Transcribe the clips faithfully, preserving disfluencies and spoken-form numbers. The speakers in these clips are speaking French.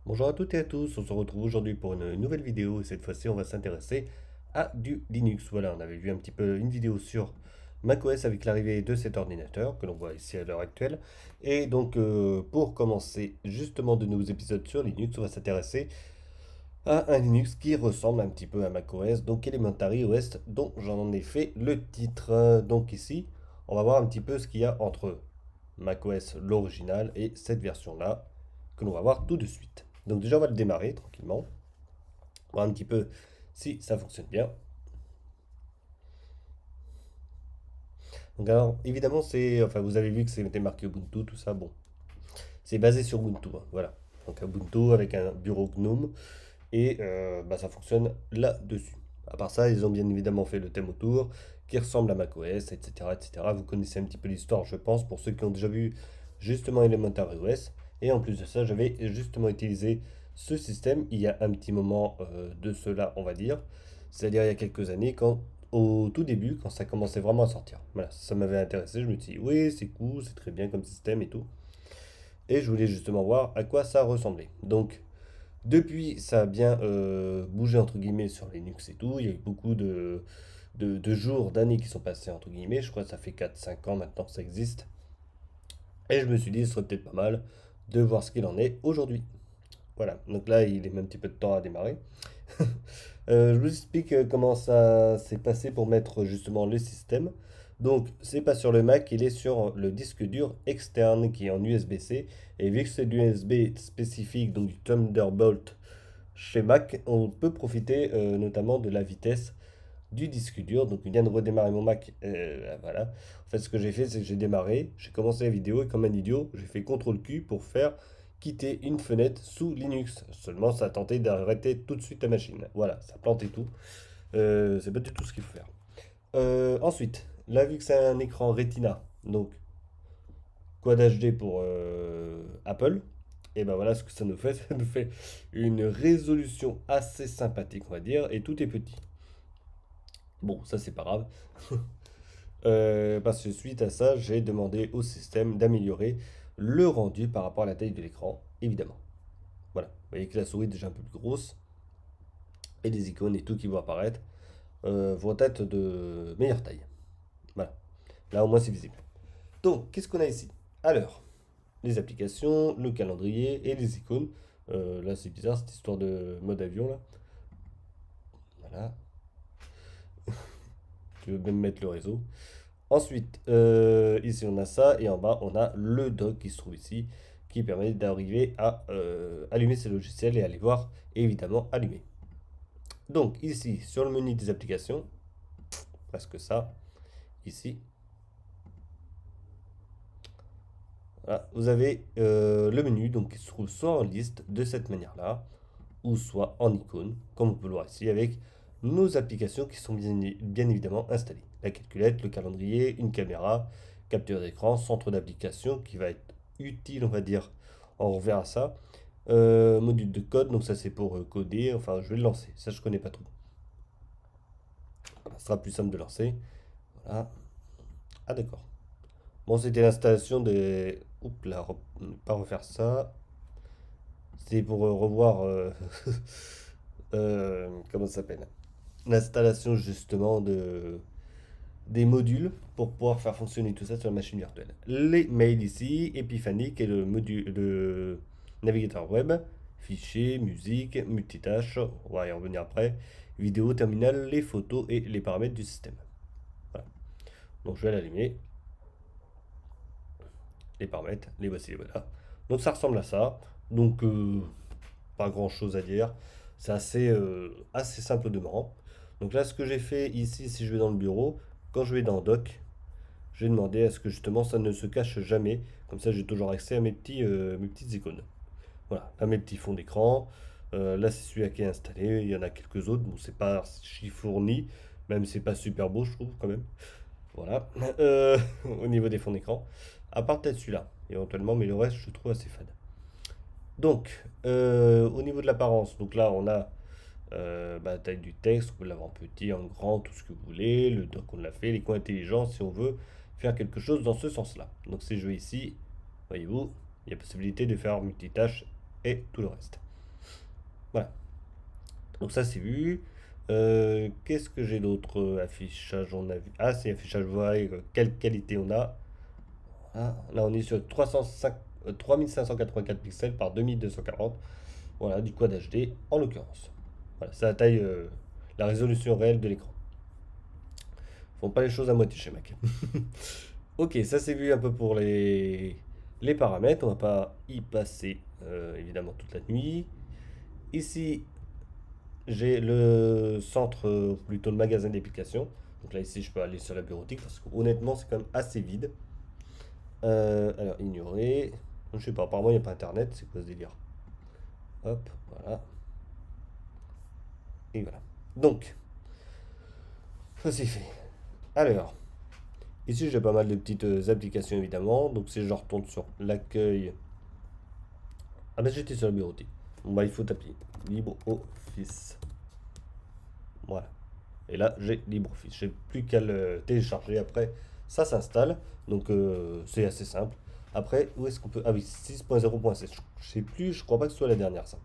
Bonjour à toutes et à tous, on se retrouve aujourd'hui pour une nouvelle vidéo et cette fois-ci on va s'intéresser à du Linux. Voilà, on avait vu un petit peu une vidéo sur macOS avec l'arrivée de cet ordinateur que l'on voit ici à l'heure actuelle. Et donc euh, pour commencer justement de nouveaux épisodes sur Linux, on va s'intéresser à un Linux qui ressemble un petit peu à macOS, donc Elementary O S dont j'en ai fait le titre. Donc ici, on va voir un petit peu ce qu'il y a entre macOS l'original et cette version-là que l'on va voir tout de suite. Donc déjà, on va le démarrer tranquillement, voir un petit peu si ça fonctionne bien. Donc alors, évidemment, c'est, enfin, vous avez vu que c'était marqué Ubuntu, tout ça. Bon, c'est basé sur Ubuntu, hein, voilà. Donc Ubuntu avec un bureau GNOME et euh, bah, ça fonctionne là-dessus. À part ça, ils ont bien évidemment fait le thème autour qui ressemble à macOS, et cetera, et cetera. Vous connaissez un petit peu l'histoire, je pense, pour ceux qui ont déjà vu justement Elementary O S. Et en plus de ça, j'avais justement utilisé ce système il y a un petit moment euh, de cela, on va dire. C'est-à-dire il y a quelques années, quand au tout début, quand ça commençait vraiment à sortir. Voilà, ça m'avait intéressé. Je me suis dit, oui, c'est cool, c'est très bien comme système et tout. Et je voulais justement voir à quoi ça ressemblait. Donc, depuis, ça a bien euh, bougé entre guillemets sur Linux et tout. Il y a eu beaucoup de, de, de jours, d'années qui sont passés entre guillemets. Je crois que ça fait quatre cinq ans maintenant que ça existe. Et je me suis dit, ce serait peut-être pas mal de voir ce qu'il en est aujourd'hui. Voilà, donc là, il est même un petit peu de temps à démarrer. Euh, je vous explique euh, comment ça s'est passé pour mettre justement le système. Donc, c'est pas sur le Mac, il est sur le disque dur externe qui est en U S B-C. Et vu que c'est de l'U S B spécifique, donc du Thunderbolt chez Mac, on peut profiter euh, notamment de la vitesse du disque dur. Donc, il vient de redémarrer mon Mac. Euh, voilà. En fait, ce que j'ai fait, c'est que j'ai démarré, j'ai commencé la vidéo et comme un idiot, j'ai fait contrôle Q pour faire quitter une fenêtre sous Linux. Seulement, ça a tenté d'arrêter tout de suite la machine. Voilà, ça plantait tout. Euh, c'est pas du tout ce qu'il faut faire. Euh, ensuite, là, vu que c'est un écran Retina, donc Quad H D pour euh, Apple, et ben voilà ce que ça nous fait. Ça nous fait une résolution assez sympathique, on va dire, et tout est petit. Bon, ça c'est pas grave. Euh, parce que suite à ça, j'ai demandé au système d'améliorer le rendu par rapport à la taille de l'écran, évidemment. Voilà, vous voyez que la souris est déjà un peu plus grosse, et les icônes et tout qui vont apparaître euh, vont être de meilleure taille. Voilà, là au moins c'est visible. Donc, qu'est-ce qu'on a ici? Alors, les applications, le calendrier et les icônes. Euh, là, c'est bizarre cette histoire de mode avion là. Voilà, tu veux même mettre le réseau. Ensuite, euh, ici on a ça et en bas on a le dock qui se trouve ici qui permet d'arriver à euh, allumer ces logiciels et à les voir évidemment allumés. Donc ici sur le menu des applications, parce que ça, ici, voilà, vous avez euh, le menu donc qui se trouve soit en liste de cette manière-là, ou soit en icône, comme on peut le voir ici, avec nos applications qui sont bien, bien évidemment installées. La calculette, le calendrier, une caméra, capture d'écran, centre d'application qui va être utile, on va dire. On reverra ça. Euh, module de code, donc ça c'est pour euh, coder. Enfin, je vais le lancer. Ça, je connais pas trop. Ça sera plus simple de lancer. Voilà. Ah, d'accord. Bon, c'était l'installation des. Oups là, re- pas refaire ça. C'est pour euh, revoir. euh, euh, comment ça s'appelle? L'installation justement de, des modules pour pouvoir faire fonctionner tout ça sur la machine virtuelle. Les mails ici, Epiphany qui est le module de navigateur web, fichiers, musique, multitâche, on va y revenir après, vidéo, terminal, les photos et les paramètres du système. Voilà. Donc je vais l'allumer, les paramètres, les voici, les voilà. Donc ça ressemble à ça. Donc euh, pas grand chose à dire. C'est assez, euh, assez simple de demeurant. Donc là, ce que j'ai fait ici, si je vais dans le bureau, quand je vais dans Doc, j'ai demandé à ce que justement ça ne se cache jamais. Comme ça, j'ai toujours accès à mes, petits, euh, mes petites icônes. Voilà, à mes petits fonds d'écran. Euh, là, c'est celui qui est installé. Il y en a quelques autres. Bon, c'est pas archi fourni, même si c'est pas super beau, je trouve, quand même. Voilà, Euh, au niveau des fonds d'écran. À part peut-être celui-là, éventuellement, mais le reste, je trouve assez fade. Donc, euh, au niveau de l'apparence, donc là, on a euh, bah, la taille du texte, on peut l'avoir en petit, en grand, tout ce que vous voulez. Le doc, on l'a fait. Les coins intelligents, si on veut faire quelque chose dans ce sens-là. Donc, si je vais ici, voyez-vous, il y a possibilité de faire multitâche et tout le reste. Voilà. Donc ça c'est vu. Euh, Qu'est-ce que j'ai d'autre? Euh, Affichage, on a vu. Ah, c'est affichage voix. euh, Quelle qualité on a? Ah, là on est sur trois cent cinq, euh, trois mille cinq cent quatre-vingt-quatre pixels par deux mille deux cent quarante. Voilà, du Quad H D en l'occurrence. Voilà, c'est la taille, euh, la résolution réelle de l'écran. Font pas les choses à moitié chez Mac. Ok, ça c'est vu un peu pour les, les paramètres. On va pas y passer euh, évidemment toute la nuit. Ici, j'ai le centre, euh, plutôt le magasin d'applications. Donc là, ici, je peux aller sur la bureautique parce que honnêtement, c'est quand même assez vide. Euh, alors, ignorer. Je sais pas, apparemment, il n'y a pas internet. C'est quoi ce délire? Hop, voilà. Et voilà. Donc, ça c'est fait. Alors, ici, j'ai pas mal de petites euh, applications évidemment. Donc, si je retourne sur l'accueil. Ah, ben j'étais sur la bureautique. Bon, bah, il faut taper LibreOffice. Voilà. Et là, j'ai LibreOffice. Je n'ai plus qu'à le télécharger après. Ça s'installe. Donc, euh, c'est assez simple. Après, où est-ce qu'on peut. Ah oui, six point zéro point seize. Je sais plus, je crois pas que ce soit la dernière, ça.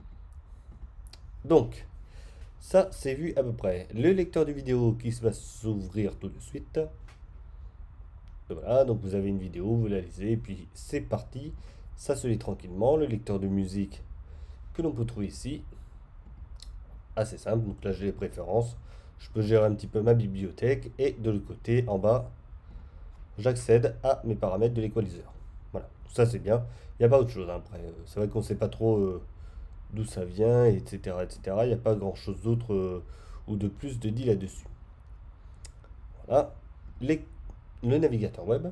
Donc, ça, c'est vu à peu près. Le lecteur de vidéo qui va s'ouvrir tout de suite. Voilà, donc vous avez une vidéo, vous la lisez, et puis c'est parti. Ça se lit tranquillement. Le lecteur de musique que l'on peut trouver ici. Assez simple. Donc là, j'ai les préférences. Je peux gérer un petit peu ma bibliothèque. Et de l'autre côté, en bas, j'accède à mes paramètres de l'équaliseur. Voilà, ça c'est bien. Il n'y a pas autre chose hein, après. euh, C'est vrai qu'on ne sait pas trop euh, d'où ça vient, et cetera et cetera. Il n'y a pas grand chose d'autre euh, ou de plus de dit là-dessus. Voilà. Les- le navigateur web.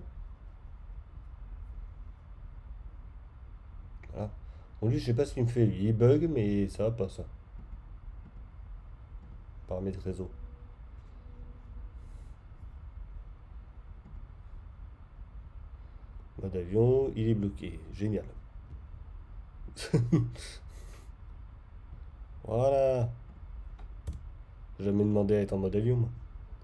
Voilà. Bon, lui, je sais pas ce qu'il me fait. Lui, il bug, mais ça va pas ça. Paramètres réseau. Mode avion, il est bloqué. Génial. Voilà. J'ai jamais demandé à être en mode avion, moi.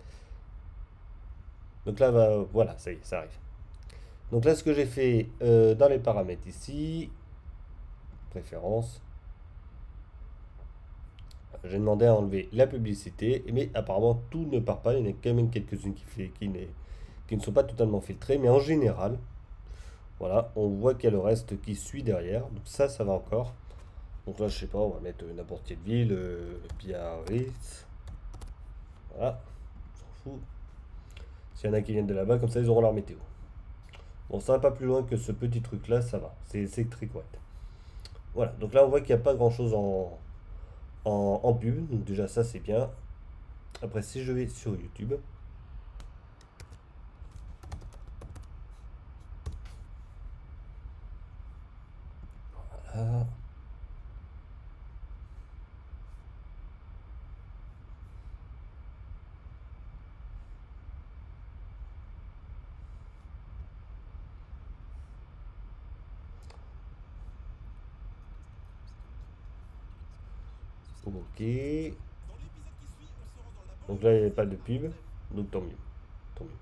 Donc là, va, voilà, ça y est, ça arrive. Donc là, ce que j'ai fait euh, dans les paramètres ici, préférences, j'ai demandé à enlever la publicité, mais apparemment tout ne part pas. Il y en a quand même quelques-unes qui, fait, qui, n'est- qui ne sont pas totalement filtrées, mais en général, voilà, on voit qu'il y a le reste qui suit derrière. Donc ça, ça va encore. Donc là, je sais pas, on va mettre euh, n'importe quelle ville, euh, Biarritz. Voilà, on s'en fout. S'il y en a qui viennent de là-bas, comme ça, ils auront leur météo. Bon, ça va pas plus loin que ce petit truc-là, ça va. C'est c'est très correct. Voilà, donc là, on voit qu'il n'y a pas grand-chose en, en, en pub. Donc déjà, ça, c'est bien. Après, si je vais sur YouTube, ah, ok. Donc là, il n'y avait pas de pub. Donc tant mieux. Tant mieux.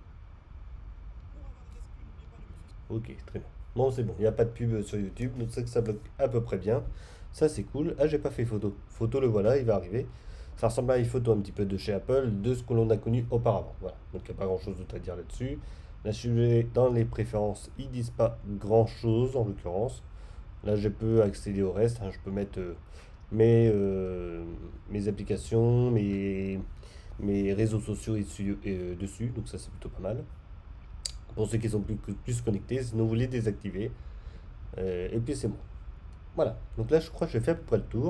Ok, très bien. Non, c'est bon, il n'y a pas de pub sur YouTube, donc c'est que ça bloque à peu près bien. Ça, c'est cool. Ah, j'ai pas fait photo. Photo, le voilà, il va arriver. Ça ressemble à une photo un petit peu de chez Apple, de ce que l'on a connu auparavant. Voilà, donc il n'y a pas grand-chose d'autre à dire là-dessus. Là, je suis dans les préférences, ils disent pas grand-chose en l'occurrence. Là, je peux accéder au reste. Hein. Je peux mettre euh, mes, euh, mes applications, mes, mes réseaux sociaux issus- euh, dessus, donc ça, c'est plutôt pas mal. Pour ceux qui sont plus, plus connectés, sinon vous les désactivez. Euh, et puis c'est bon. Voilà. Donc là, je crois que j'ai fait à peu près le tour.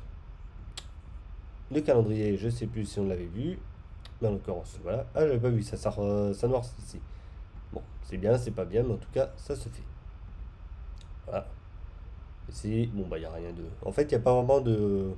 Le calendrier, je sais plus si on l'avait vu. Mais en l'occurrence, voilà. Ah, j'avais pas vu ça. Ça, euh, ça noircit ici. Bon, c'est bien, c'est pas bien, mais en tout cas, ça se fait. Voilà. Ici, bon, bah, il n'y a rien de. En fait, il n'y a pas vraiment de,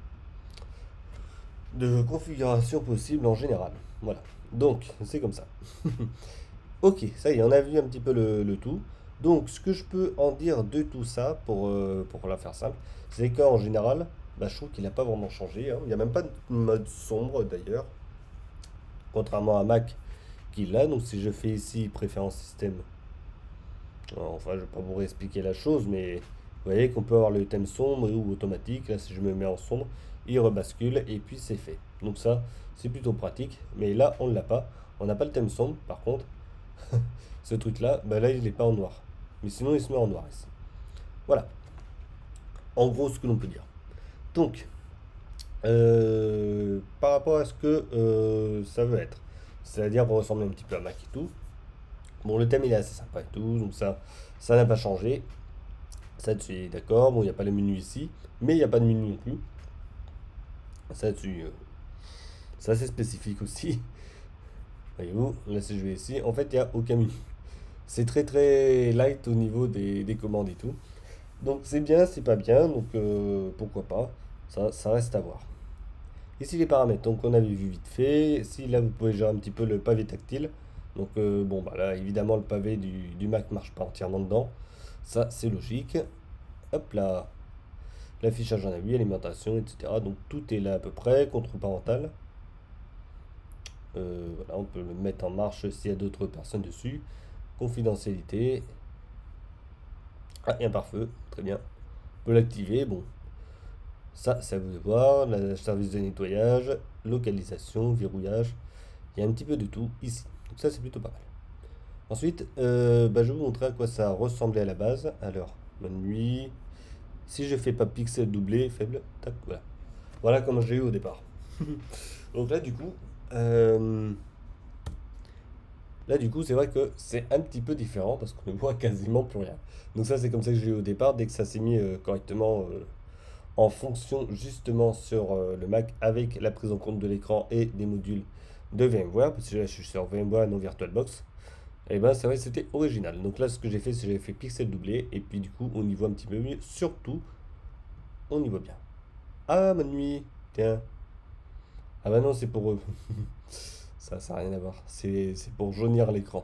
de configuration possible en général. Voilà. Donc, c'est comme ça. Ok, ça y est, on a vu un petit peu le, le tout. Donc, ce que je peux en dire de tout ça, pour, euh, pour la faire simple, c'est qu'en général, bah, je trouve qu'il n'a pas vraiment changé. Hein. Il n'y a même pas de mode sombre d'ailleurs, contrairement à Mac qui l'a. Donc, si je fais ici préférence système, enfin, je ne vais pas vous réexpliquer la chose, mais Vous voyez qu'on peut avoir le thème sombre ou automatique. Là, si je me mets en sombre, il rebascule et puis c'est fait. Donc ça, c'est plutôt pratique. Mais là, on ne l'a pas. On n'a pas le thème sombre. Par contre, ce truc-là, bah là, il n'est pas en noir. Mais sinon, il se met en noir ici. Voilà. En gros, ce que l'on peut dire. Donc, euh, par rapport à ce que euh, ça veut être. C'est-à-dire ressembler un petit peu à Mac et tout. Bon, le thème, il est assez sympa et tout. Donc ça, ça n'a pas changé. Ça dessus, d'accord. Bon, il n'y a pas le menu ici. Mais il n'y a pas de menu non plus. Ça dessus, euh, c'est assez spécifique aussi. Voyez-vous, là si je vais ici, en fait il n'y a aucun menu. C'est très très light au niveau des, des commandes et tout. Donc c'est bien, c'est pas bien, donc euh, pourquoi pas. Ça, ça reste à voir. Ici les paramètres, donc on avait vu vite fait. Ici là vous pouvez gérer un petit peu le pavé tactile. Donc euh, bon bah là évidemment le pavé du, du Mac marche pas entièrement dedans. Ça c'est logique. Hop là. L'affichage en a vu, alimentation, et cetera. Donc tout est là à peu près, contrôle parental. Euh, voilà, on peut le mettre en marche s'il y a d'autres personnes dessus. Confidentialité. Ah, il y a un pare-feu, très bien. On peut l'activer, bon. Ça, c'est à vous de voir. Le service de nettoyage, localisation, verrouillage. Il y a un petit peu de tout ici. Donc ça, c'est plutôt pas mal. Ensuite, euh, bah, je vais vous montrer à quoi ça ressemblait à la base. Alors, bonne nuit. Si je fais pas pixel doublé, faible, tac, voilà. Voilà comment j'ai eu au départ. Donc là, du coup, euh, là, du coup, c'est vrai que c'est un petit peu différent parce qu'on ne voit quasiment plus rien. Donc ça, c'est comme ça que j'ai eu au départ, dès que ça s'est mis euh, correctement euh, en fonction justement sur euh, le Mac avec la prise en compte de l'écran et des modules de VMware, parce que là, je suis sur VMware, non VirtualBox. Et ben, c'est vrai, c'était original. Donc là, ce que j'ai fait, c'est que j'ai fait pixel doublé, et puis du coup, on y voit un petit peu mieux. Surtout, on y voit bien. Ah, ma nuit, tiens. Ah bah non, c'est pour eux. Ça, ça n'a rien à voir. C'est c'est pour jaunir l'écran.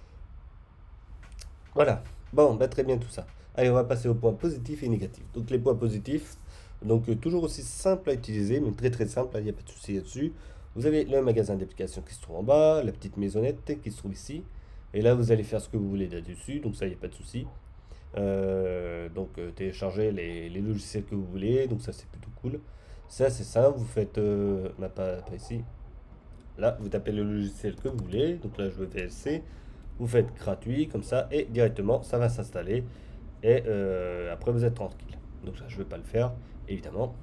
Voilà. Bon, bah très bien tout ça. Allez, on va passer aux points positifs et négatifs. Donc les points positifs, donc euh, toujours aussi simple à utiliser, mais très très simple, il n'y a pas de souci là-dessus. Vous avez le magasin d'applications qui se trouve en bas, la petite maisonnette qui se trouve ici. Et là, vous allez faire ce que vous voulez là-dessus, donc ça, il n'y a pas de souci. Euh, donc euh, télécharger les, les logiciels que vous voulez, donc ça c'est plutôt cool. Ça c'est simple, vous faites, euh, bah, pas, pas ici, là vous tapez le logiciel que vous voulez, donc là je veux V L C, vous faites gratuit comme ça et directement ça va s'installer et euh, après vous êtes tranquille. Donc ça je ne vais pas le faire évidemment.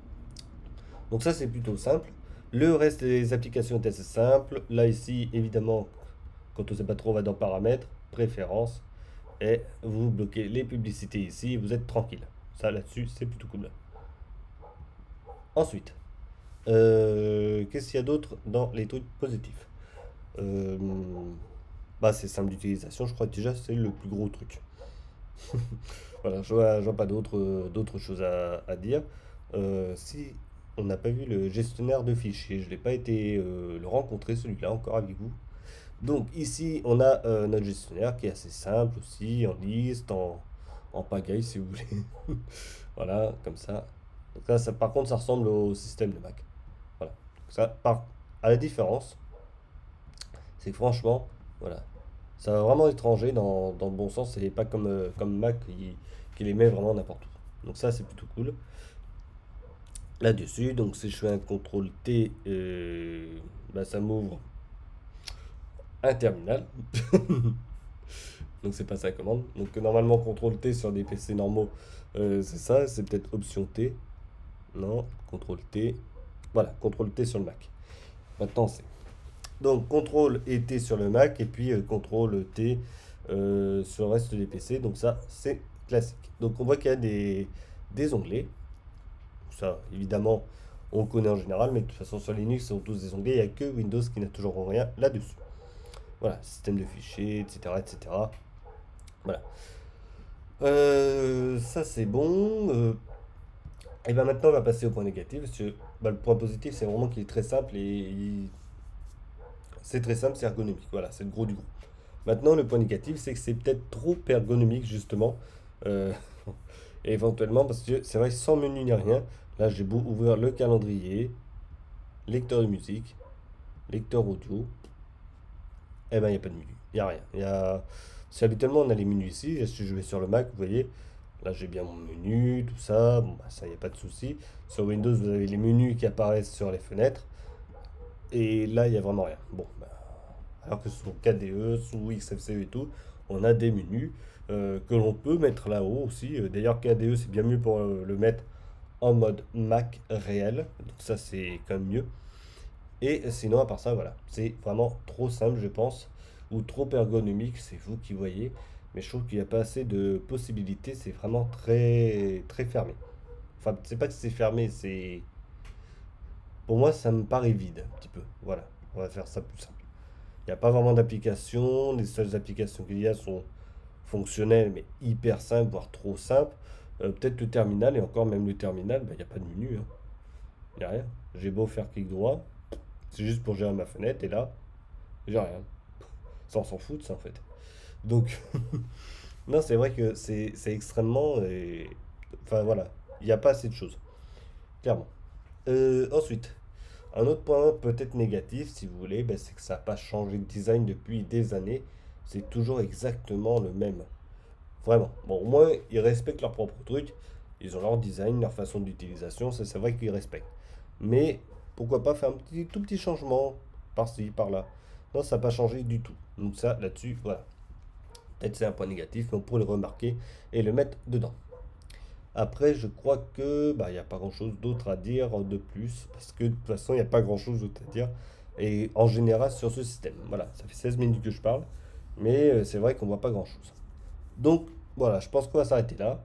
Donc ça c'est plutôt simple. Le reste des applications est assez simple. Là ici évidemment quand on ne sait pas trop on va dans paramètres, préférences et vous bloquez les publicités ici et vous êtes tranquille. Ça là-dessus c'est plutôt cool. Ensuite, euh, qu'est-ce qu'il y a d'autre dans les trucs positifs? Euh, Bah c'est simple d'utilisation, je crois que déjà c'est le plus gros truc. Voilà, je vois, je vois pas d'autres euh, d'autres choses à, à dire. Euh, si on n'a pas vu le gestionnaire de fichiers, je n'ai pas été euh, le rencontrer celui-là encore avec vous. Donc ici on a euh, notre gestionnaire qui est assez simple aussi, en liste, en, en pagaille si vous voulez. Voilà, comme ça. Donc là, ça, par contre, ça ressemble au système de Mac. Voilà. Donc ça, par, à la différence, c'est que franchement, voilà, ça va vraiment étranger dans, dans le bon sens et pas comme, euh, comme Mac qui, qui les met vraiment n'importe où. Donc ça, c'est plutôt cool. Là-dessus, donc si je fais un contrôle T, euh, bah, ça m'ouvre un terminal. Donc c'est pas sa commande. Donc normalement, contrôle T sur des P C normaux, euh, c'est ça. C'est peut-être option T. Non, contrôle T. Voilà, contrôle T sur le Mac. Maintenant, c'est. Donc, contrôle et T sur le Mac, et puis euh, contrôle T euh, sur le reste des P C. Donc, ça, c'est classique. Donc, on voit qu'il y a des, des onglets. Ça, évidemment, on connaît en général, mais de toute façon, sur Linux, c'est tous des onglets. Il n'y a que Windows qui n'a toujours rien là-dessus. Voilà, système de fichiers, et cetera, et cetera. Voilà. Euh, ça, c'est bon. Euh, et bien maintenant, on va passer au point négatif. Parce que, bah, le point positif, c'est vraiment qu'il est très simple et il- c'est très simple, c'est ergonomique. Voilà, c'est le gros du gros. Maintenant, le point négatif, c'est que c'est peut-être trop ergonomique, justement. Euh, et éventuellement, parce que c'est vrai, sans menu ni rien. Là, j'ai beau ouvrir le calendrier, lecteur de musique, lecteur audio. Eh ben, il n'y a pas de menu. Il n'y a rien. Il y a... Si habituellement, on a les menus ici, si je vais sur le Mac, vous voyez, Là, j'ai bien mon menu, tout ça. Bon, bah, ça, il n'y a pas de souci. Sur Windows, vous avez les menus qui apparaissent sur les fenêtres. Et là, il n'y a vraiment rien. Bon, bah, alors que sur K D E, sous X F C E et tout, on a des menus euh, que l'on peut mettre là-haut aussi. Euh, D'ailleurs, K D E, c'est bien mieux pour euh, le mettre en mode Mac réel. Donc ça, c'est quand même mieux. Et sinon, à part ça, voilà. C'est vraiment trop simple, je pense. Ou trop ergonomique, c'est vous qui voyez. Mais je trouve qu'il n'y a pas assez de possibilités. C'est vraiment très, très fermé. Enfin, c'est pas que c'est fermé, c'est... Pour moi, ça me paraît vide, un petit peu. Voilà, on va faire ça plus simple. Il n'y a pas vraiment d'applications. Les seules applications qu'il y a sont fonctionnelles, mais hyper simples, voire trop simples. Euh, peut-être le terminal, et encore même le terminal, bah, il n'y a pas de menu, hein. Il n'y a rien. J'ai beau faire clic droit, c'est juste pour gérer ma fenêtre, et là, j'ai rien. Ça, on s'en fout de ça, en fait. Donc, non, c'est vrai que c'est c'est extrêmement... et- Enfin, voilà, il n'y a pas assez de choses, clairement. Euh, ensuite, un autre point peut-être négatif, si vous voulez, ben, c'est que ça n'a pas changé de design depuis des années. C'est toujours exactement le même. Vraiment. Bon, au moins, ils respectent leur propre truc. Ils ont leur design, leur façon d'utilisation. Ça, c'est vrai qu'ils respectent. Mais pourquoi pas faire un petit, tout petit changement par-ci, par-là. Non, ça n'a pas changé du tout. Donc ça, là-dessus, voilà. Peut-être c'est un point négatif, mais on pourrait le remarquer et le mettre dedans. Après, je crois que bah, il n'y a pas grand-chose d'autre à dire de plus, parce que de toute façon, il n'y a pas grand-chose d'autre à dire. Et en général, sur ce système. Voilà, ça fait seize minutes que je parle, mais euh, c'est vrai qu'on voit pas grand-chose. Donc, voilà, je pense qu'on va s'arrêter là.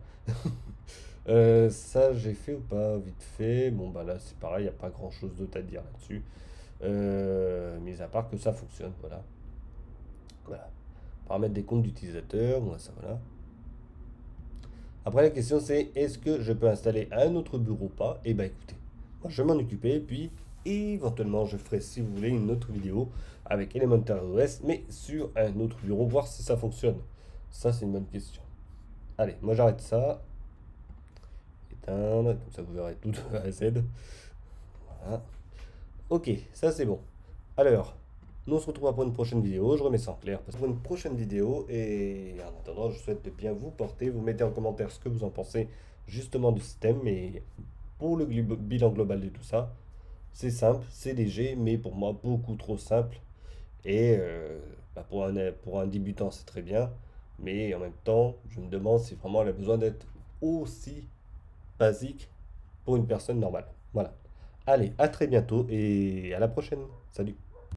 Euh, ça, j'ai fait ou pas vite fait. Bon, bah là, c'est pareil, il n'y a pas grand-chose d'autre à dire là-dessus. Euh, mis à part que ça fonctionne, voilà. Voilà. Paramètres des comptes d'utilisateurs, moi, ça, voilà. Après, la question c'est est-ce que je peux installer un autre bureau ou pas? Eh ben écoutez, moi je vais m'en occuper, puis éventuellement je ferai, si vous voulez, une autre vidéo avec Elementor O S, mais sur un autre bureau, voir si ça fonctionne. Ça, c'est une bonne question. Allez, moi j'arrête ça. Éteindre, comme ça vous verrez tout de A à Z. Voilà. Ok, ça c'est bon. Alors, nous on se retrouvera pour une prochaine vidéo. Je remets ça en clair pour une prochaine vidéo. Et en attendant, je souhaite de bien vous porter. Vous mettez en commentaire ce que vous en pensez justement du système. Et pour le glu- bilan global de tout ça, c'est simple, c'est léger, mais pour moi beaucoup trop simple. Et euh, bah, pour un, pour un débutant, c'est très bien. Mais en même temps, je me demande si vraiment elle a besoin d'être aussi basique pour une personne normale. Voilà. Allez, à très bientôt et à la prochaine. Salut.